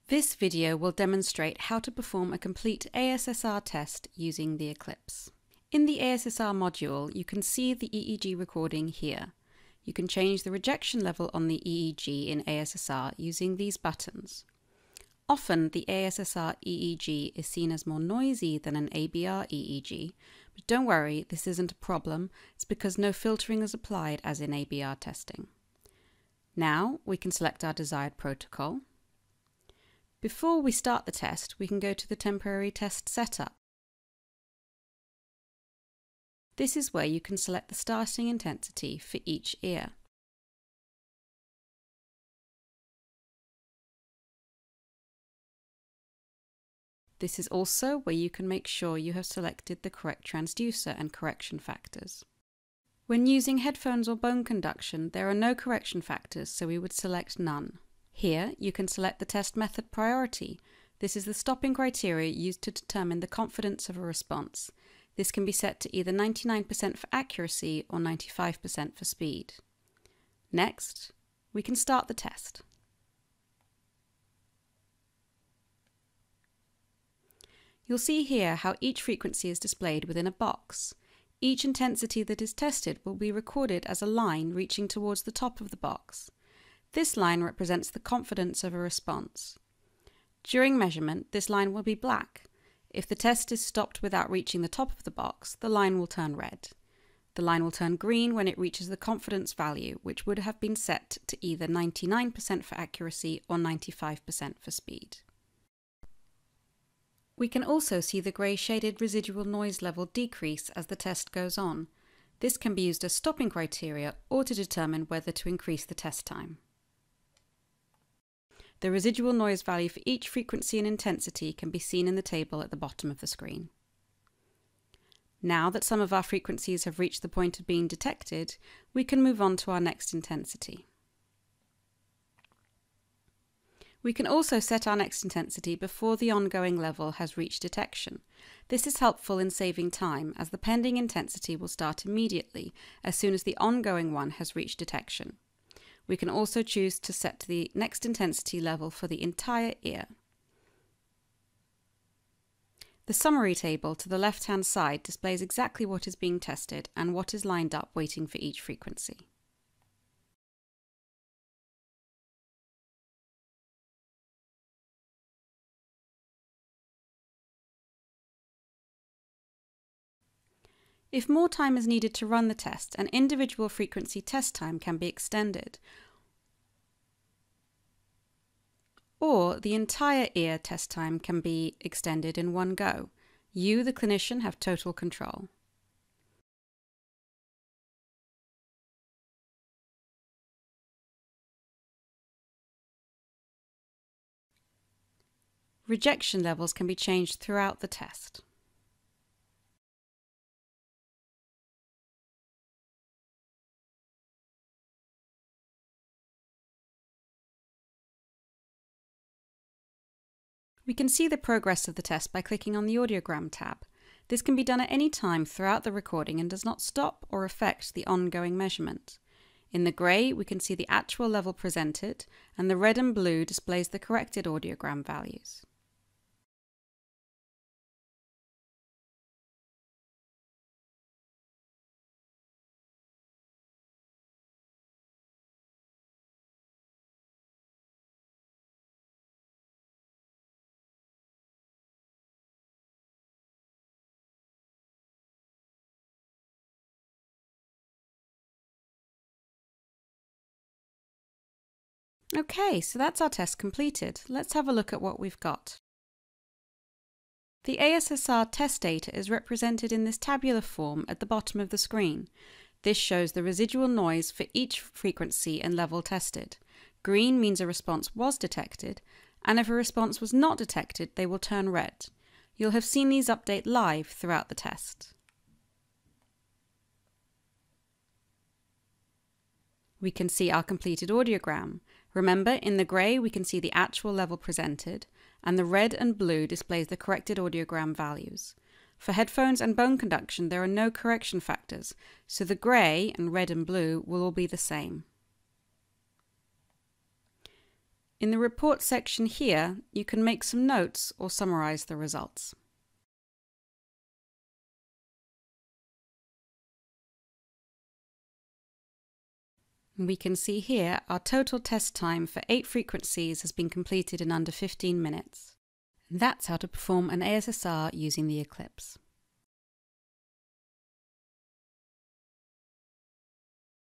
This video will demonstrate how to perform a complete ASSR test using the Eclipse. In the ASSR module, you can see the EEG recording here. You can change the rejection level on the EEG in ASSR using these buttons. Often, the ASSR EEG is seen as more noisy than an ABR EEG, but don't worry, this isn't a problem. It's because no filtering is applied as in ABR testing. Now, we can select our desired protocol. Before we start the test, we can go to the temporary test setup. This is where you can select the starting intensity for each ear. This is also where you can make sure you have selected the correct transducer and correction factors. When using headphones or bone conduction, there are no correction factors, so we would select none. Here, you can select the test method priority. This is the stopping criteria used to determine the confidence of a response. This can be set to either 99% for accuracy or 95% for speed. Next, we can start the test. You'll see here how each frequency is displayed within a box. Each intensity that is tested will be recorded as a line reaching towards the top of the box. This line represents the confidence of a response. During measurement, this line will be black. If the test is stopped without reaching the top of the box, the line will turn red. The line will turn green when it reaches the confidence value, which would have been set to either 99% for accuracy or 95% for speed. We can also see the grey shaded residual noise level decrease as the test goes on. This can be used as stopping criteria or to determine whether to increase the test time. The residual noise value for each frequency and intensity can be seen in the table at the bottom of the screen. Now that some of our frequencies have reached the point of being detected, we can move on to our next intensity. We can also set our next intensity before the ongoing level has reached detection. This is helpful in saving time, as the pending intensity will start immediately as soon as the ongoing one has reached detection. We can also choose to set the next intensity level for the entire ear. The summary table to the left-hand side displays exactly what is being tested and what is lined up waiting for each frequency. If more time is needed to run the test, an individual frequency test time can be extended, or the entire ear test time can be extended in one go. You, the clinician, have total control. Rejection levels can be changed throughout the test. We can see the progress of the test by clicking on the audiogram tab. This can be done at any time throughout the recording and does not stop or affect the ongoing measurement. In the grey, we can see the actual level presented, and the red and blue displays the corrected audiogram values. Okay, so that's our test completed. Let's have a look at what we've got. The ASSR test data is represented in this tabular form at the bottom of the screen. This shows the residual noise for each frequency and level tested. Green means a response was detected, and if a response was not detected, they will turn red. You'll have seen these update live throughout the test. We can see our completed audiogram. Remember, in the grey we can see the actual level presented, and the red and blue displays the corrected audiogram values. For headphones and bone conduction there are no correction factors, so the grey and red and blue will all be the same. In the report section here, you can make some notes or summarize the results. We can see here our total test time for 8 frequencies has been completed in under 15 minutes. That's how to perform an ASSR using the Eclipse.